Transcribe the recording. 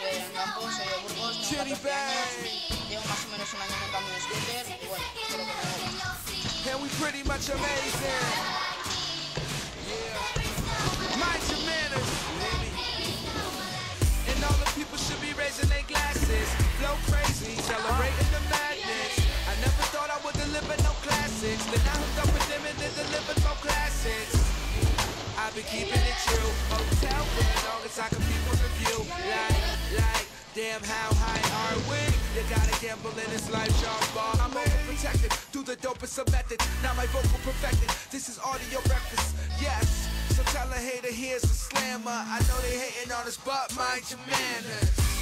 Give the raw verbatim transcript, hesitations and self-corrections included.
soy en Campos, soy de Burgos, tengo catorce años, llevo más o menos un año montando en scooter y bueno, espero que me guste. And we pretty much amazing. Yeah. Mind your manners, baby. And all the people should be raising their glasses. Flow crazy, celebrating the madness. I never thought I would deliver no classics. Then I hooked up with them and they delivered more classics. I've been keeping it true. Hotel for the longest I can people review. Like, like, damn, how high are we? You gotta gamble in this life, Charles Ball. I'm overprotected, do the dopest of methods. Now my vocal perfected, this is audio breakfast, yes. So tell a hater here's a slammer. I know they hating on us, but mind your manners.